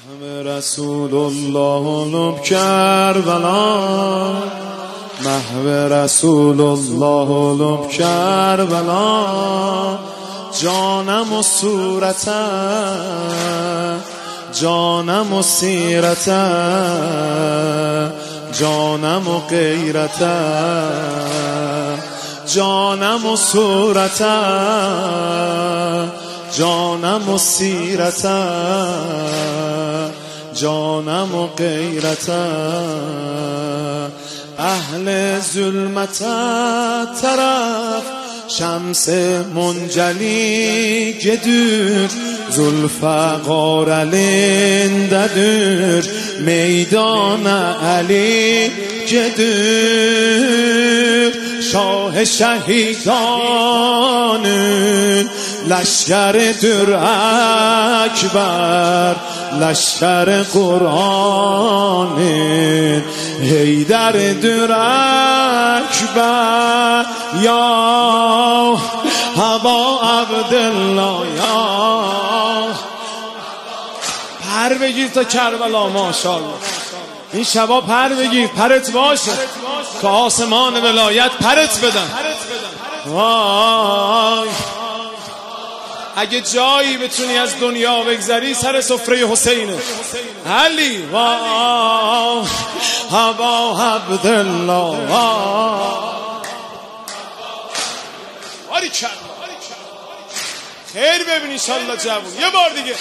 محو رسول الله لب کربلا، محو رسول الله لب کربلا، جانم و صورتم، جانم و سیرتم، جانم و غیرتم، جانم و صورتم، جانم و سیرتم، جانم و غیرتم. اهل ظلمت طرف شمس منجلی گدور، ذوالفقار النددور میدان علی گدور. شاه شهیدان لشکر در اکبر، لشکر قرآن حیدر در اکبر. یا ابا عبدالله، یا پر بگیر تا کربلا. ماشاءالله این شبا پر بگیر، پرت باشه که آسمان ولایت پرت بدن. وای اگه جایی بتونی از دنیا بگذری سر سفره حسینه علی. وای ابا عبدالله، وای خیر ببین انشالله جوون. یه بار دیگه.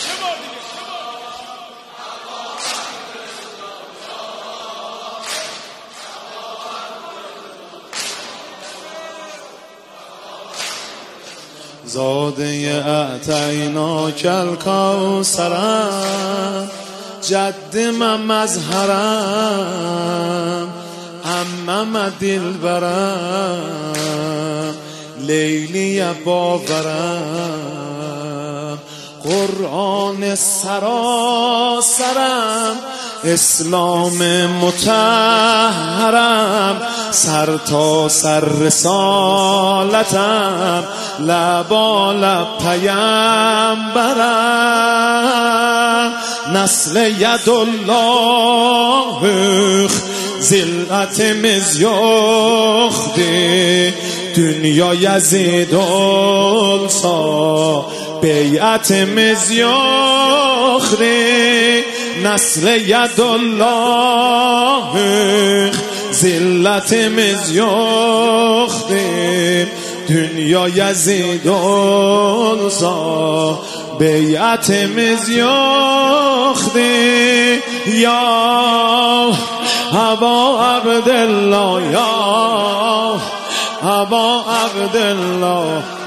زاده اعطیناک الکوثرم، جد من مظهرم، عمم دلبرم، لیلی باورم، قرآن سراسرم، اسلام مطهرم، سر تا سر رسالتم، لبالب پیمبرم، نسل یدالله زلت مزیاخته، دنیا یزید السا بیعت مزیاخته، نسل یدالله زلت مزیاخته، دنیا یزید السا بیعت مزیاخته. یا ابا عبدالله، یا ابا عبدالله.